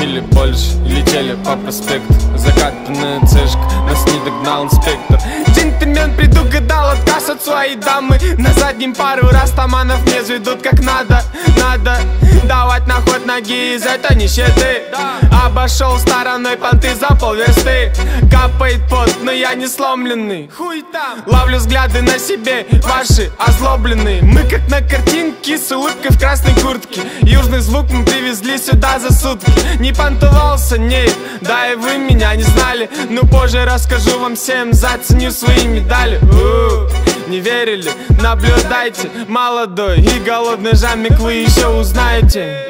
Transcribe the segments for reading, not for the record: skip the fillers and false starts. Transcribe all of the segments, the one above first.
пили больше и летели по проспекту. Закатанная цешка, нас не догнал инспектор. Джентльмен предугадал отказ от своей дамы. На заднем пару растаманов не заведут как надо. Надо давать на ход ноги из этой нищеты. Обошел стороной понты за полверсты. Капает пот, но я не сломленный. Хуй там. Ловлю взгляды на себе, ваши озлобленные. Мы как на картинке с улыбкой в красной куртке. Южный звук мы привезли сюда за сутки. Не понтовался, не, да и вы меня не знали. Но позже расскажу вам всем, заценю свои медали. Не верили? Наблюдайте, молодой и голодный жамик вы еще узнаете.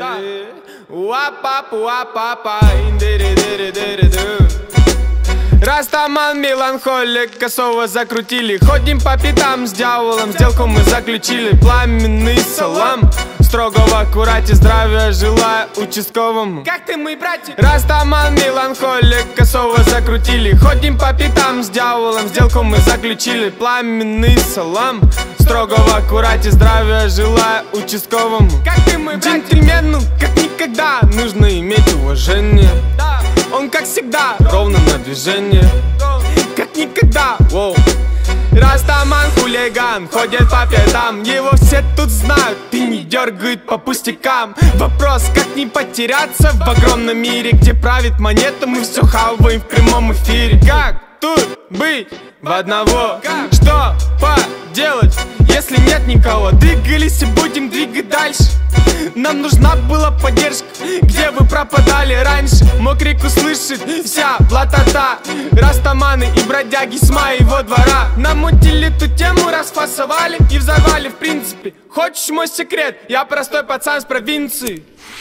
Растаман, меланхолик, косово закрутили. Ходим по пятам с дьяволом, сделку мы заключили. Пламенный салам, строго в аккурате, здравия желаю участковому. Как ты, мой братик? Растаман, меланхолик, косово закрутили. Ходим по пятам с дьяволом, сделку мы заключили. Пламенный салам, строго в аккурате, здравия желаю участковому. Как ты, мой братик? Джентльмену, как никогда, нужно иметь уважение. Он, как всегда, ровно на движение. Как никогда, воу. Растаман хулиган, ходит по пятам. Его все тут знают и не дергают по пустякам. Вопрос, как не потеряться в огромном мире, где правит монета, мы все хаваем в прямом эфире. Как тут быть в одного? Что поделать, если нет никого? Двигались и будем двигать дальше. Нам нужна была поддержка, где вы пропадали раньше? Мог реку слышит вся блатота. Растаманы и бродяги с моего двора намутили эту тему, расфасовали и взорвали в принципе. Хочешь мой секрет? Я простой пацан с провинции.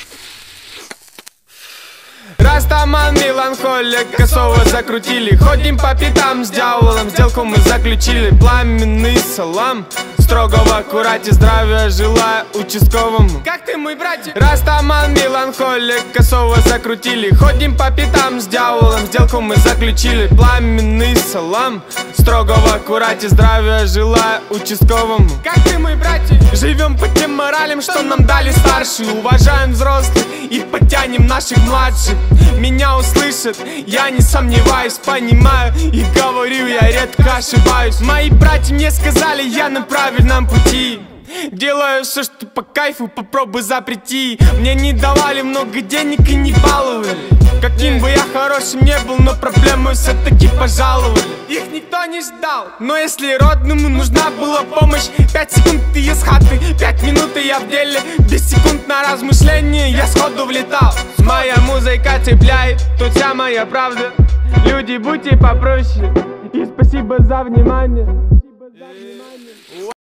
Растаман, меланхолик, косово закрутили. Ходим по пятам с дьяволом, сделку мы заключили. Пламенный салам, строго в аккурате, здравия желаю участковому. Как ты, мой братик? Растаман, меланхолик, косово закрутили. Ходим по пятам с дьяволом, сделку мы заключили. Пламенный салам, строго в аккурате, здравия желаю участковому. Как ты, мой братик? Живем по тем моралям, что нам дали старшие. Уважаем взрослых и подтянем наших младших. Меня услышат, я не сомневаюсь, понимаю и говорю, я редко ошибаюсь. Мои братья мне сказали, я на правильном пути. Делаю все, что по кайфу, попробуй запрети. Мне не давали много денег и не баловали. Каким бы я хорошим не был, но проблемы все-таки пожаловали. Их никто не ждал, но если родному нужна была помощь, 5 секунд и я с хаты, 5 минут и я в деле. Без секунд на размышление я сходу влетал. Моя музыка цепляет, тут вся моя правда. Люди, будьте попроще, и спасибо за внимание.